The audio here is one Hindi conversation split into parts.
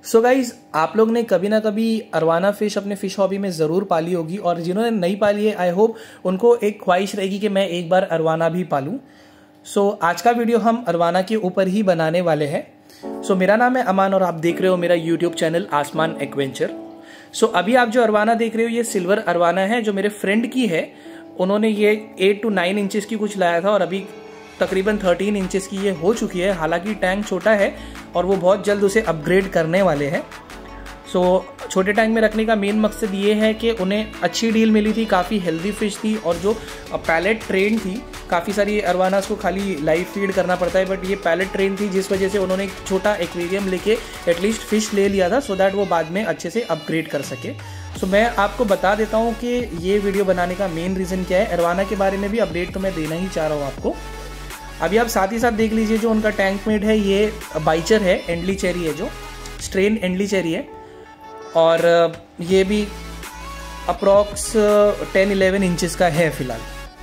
सो गाइज, आप लोग ने कभी ना कभी अरवाना फिश अपने फिश हॉबी में ज़रूर पाली होगी, और जिन्होंने नहीं पाली है आई होप उनको एक ख्वाहिश रहेगी कि मैं एक बार अरवाना भी पालूं। सो आज का वीडियो हम अरवाना के ऊपर ही बनाने वाले हैं। सो मेरा नाम है अमान और आप देख रहे हो मेरा YouTube channel Aasman adventure. So अभी आप जो अरवाना देख रहे हो ये सिल्वर अरवाना है जो मेरे फ्रेंड की है। उन्होंने ये 8 to 9 इंचेस की कुछ लाया था और अभी तकरीबन 13 इंचेस की ये हो चुकी है। हालांकि टैंक छोटा है और वो बहुत जल्द उसे अपग्रेड करने वाले हैं। सो छोटे टैंक में रखने का मेन मकसद ये है कि उन्हें अच्छी डील मिली थी, काफ़ी हेल्दी फिश थी और जो पैलेट ट्रेन थी। काफ़ी सारी अरवानास को खाली लाइव फीड करना पड़ता है, बट ये पैलेट ट्रेन थी जिस वजह से उन्होंने एक छोटा एक्वेरियम लेके एटलीस्ट फिश ले लिया था, सो दैट वो बाद में अच्छे से अपग्रेड कर सके। सो मैं आपको बता देता हूँ कि ये वीडियो बनाने का मेन रीज़न क्या है। अरवाना के बारे में भी अपडेट तो मैं देना ही चाह रहा हूँ आपको। अभी आप साथ ही साथ देख लीजिए जो उनका टैंक मेट है ये बाइचर है, एंडली चेरी है, जो स्ट्रेन एंडली चेरी है और ये भी अप्रॉक्स 10-11 इंचेस का है फिलहाल।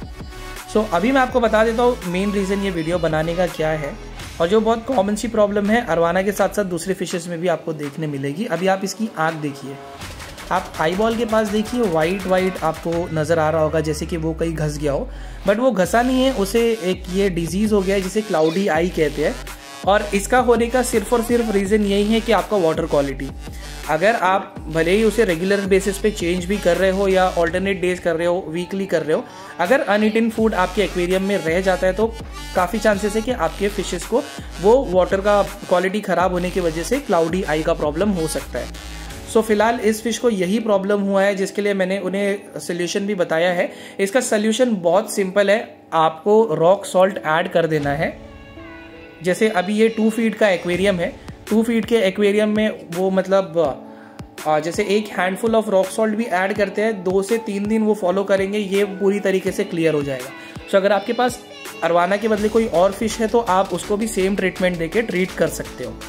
सो अभी मैं आपको बता देता हूँ मेन रीज़न ये वीडियो बनाने का क्या है, और जो बहुत कॉमन सी प्रॉब्लम है अरवाना के साथ साथ दूसरे फिशेस में भी आपको देखने मिलेगी। अभी आप इसकी आँख देखिए, आप आई बॉल के पास देखिए, वाइट आपको नज़र आ रहा होगा जैसे कि वो कहीं घस गया हो, बट वो घसा नहीं है, उसे एक ये डिजीज़ हो गया है जिसे क्लाउडी आई कहते हैं। और इसका होने का सिर्फ और सिर्फ रीज़न यही है कि आपका वाटर क्वालिटी, अगर आप भले ही उसे रेगुलर बेसिस पे चेंज भी कर रहे हो या ऑल्टरनेट डेज कर रहे हो, वीकली कर रहे हो, अगर अनईटन फूड आपके एक्वेरियम में रह जाता है तो काफ़ी चांसेस है कि आपके फिशेस को वो वाटर का क्वालिटी ख़राब होने की वजह से क्लाउडी आई का प्रॉब्लम हो सकता है। सो फिलहाल इस फिश को यही प्रॉब्लम हुआ है, जिसके लिए मैंने उन्हें सोल्यूशन भी बताया है। इसका सोल्यूशन बहुत सिंपल है, आपको रॉक सॉल्ट ऐड कर देना है। जैसे अभी ये 2 फीट का एक्वेरियम है, 2 फीट के एक्वेरियम में वो मतलब जैसे एक हैंडफुल ऑफ रॉक सॉल्ट भी ऐड करते हैं, 2 से 3 दिन वो फॉलो करेंगे, ये पूरी तरीके से क्लियर हो जाएगा। सो अगर आपके पास अरवाना के बदले कोई और फिश है तो आप उसको भी सेम ट्रीटमेंट देके ट्रीट कर सकते हो।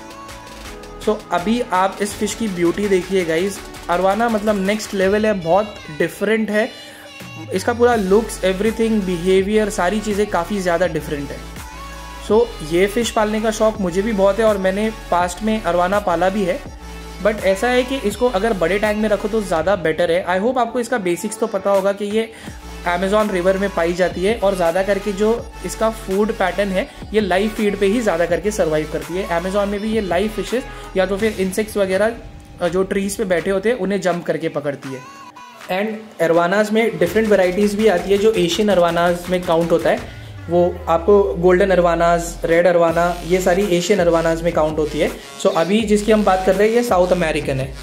सो अभी आप इस फिश की ब्यूटी देखिए गाइज, अरवाना मतलब नेक्स्ट लेवल है, बहुत डिफरेंट है। इसका पूरा लुक्स, एवरीथिंग, बिहेवियर, सारी चीज़ें काफ़ी ज़्यादा डिफरेंट है। सो ये फ़िश पालने का शौक़ मुझे भी बहुत है और मैंने पास्ट में अरवाना पाला भी है, बट ऐसा है कि इसको अगर बड़े टैंक में रखो तो ज़्यादा बेटर है। आई होप आपको इसका बेसिक्स तो पता होगा कि ये अमेज़ॉन रिवर में पाई जाती है और ज़्यादा करके जो इसका फूड पैटर्न है ये लाइव फीड पे ही ज़्यादा करके सर्वाइव करती है। अमेज़ॉन में भी ये लाइव फिशेस या तो फिर इंसेक्ट्स वगैरह जो ट्रीज़ पे बैठे होते हैं उन्हें जंप करके पकड़ती है। एंड अरवानाज में डिफरेंट वेराइटीज़ भी आती है जो एशियन अरवानाज में काउंट होता है। वो आपको गोल्डन अरवानाज, रेड अरवाना, ये सारी एशियन अरवानाज में काउंट होती है। सो अभी जिसकी हम बात कर रहे हैं ये साउथ अमेरिकन है।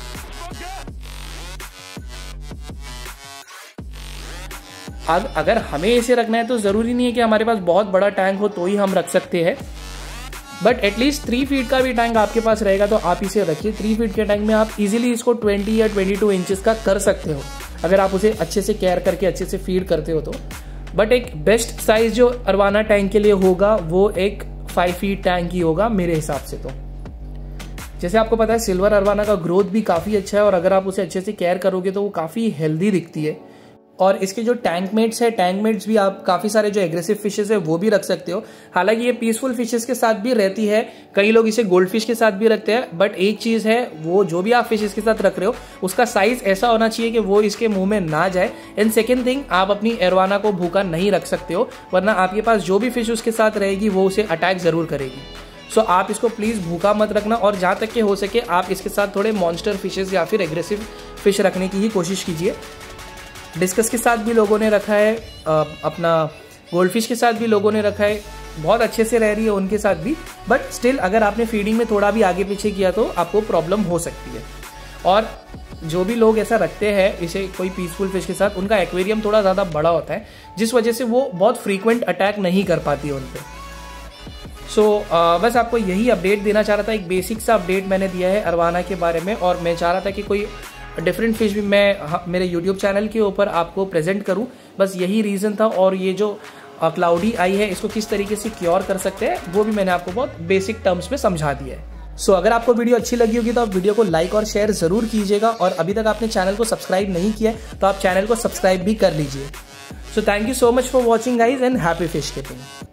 अगर हमें इसे रखना है तो ज़रूरी नहीं है कि हमारे पास बहुत बड़ा टैंक हो तो ही हम रख सकते हैं, बट एटलीस्ट 3 फीट का भी टैंक आपके पास रहेगा तो आप इसे रखिए। 3 फीट के टैंक में आप इजीली इसको 20 या 22 इंचेस का कर सकते हो अगर आप उसे अच्छे से केयर करके अच्छे से फीड करते हो तो। बट एक बेस्ट साइज जो अरवाना टैंक के लिए होगा वो एक 5 फीट टैंक ही होगा मेरे हिसाब से। तो जैसे आपको पता है सिल्वर अरवाना का ग्रोथ भी काफ़ी अच्छा है और अगर आप उसे अच्छे से केयर करोगे तो वो काफ़ी हेल्दी दिखती है। और इसके जो टैंक मेट्स है, टैंक मेट्स भी आप काफ़ी सारे जो एग्रेसिव फिशेस है वो भी रख सकते हो। हालांकि ये पीसफुल फिशेस के साथ भी रहती है, कई लोग इसे गोल्ड फिश के साथ भी रखते हैं, बट एक चीज़ है, वो जो भी आप फिशेस के साथ रख रहे हो उसका साइज ऐसा होना चाहिए कि वो इसके मुंह में ना जाए। एंड सेकेंड थिंग, आप अपनी अरवाना को भूखा नहीं रख सकते हो, वरना आपके पास जो भी फिश उसके साथ रहेगी वो उसे अटैक ज़रूर करेगी। सो आप इसको प्लीज़ भूखा मत रखना और जहाँ तक कि हो सके आप इसके साथ थोड़े मॉन्स्टर फिशेस या फिर एग्रेसिव फिश रखने की ही कोशिश कीजिए। डिस्कस के साथ भी लोगों ने रखा है, अपना गोल्डफिश के साथ भी लोगों ने रखा है, बहुत अच्छे से रह रही है उनके साथ भी, बट स्टिल अगर आपने फीडिंग में थोड़ा भी आगे पीछे किया तो आपको प्रॉब्लम हो सकती है। और जो भी लोग ऐसा रखते हैं इसे कोई पीसफुल फिश के साथ, उनका एक्वेरियम थोड़ा ज़्यादा बड़ा होता है जिस वजह से वो बहुत फ्रीक्वेंट अटैक नहीं कर पाती है उन पर। सो बस आपको यही अपडेट देना चाह रहा था, एक बेसिक सा अपडेट मैंने दिया है अरवाना के बारे में, और मैं चाह रहा था कि कोई डिफरेंट फिश भी मैं मेरे यूट्यूब चैनल के ऊपर आपको प्रेजेंट करूं, बस यही रीज़न था। और ये जो क्लाउडी आई है इसको किस तरीके से क्योर कर सकते हैं वो भी मैंने आपको बहुत बेसिक टर्म्स में समझा दिया है। सो अगर आपको वीडियो अच्छी लगी होगी तो आप वीडियो को लाइक और शेयर ज़रूर कीजिएगा, और अभी तक आपने चैनल को सब्सक्राइब नहीं किया तो आप चैनल को सब्सक्राइब भी कर लीजिए। So thank you so much for watching guys and happy fish keeping.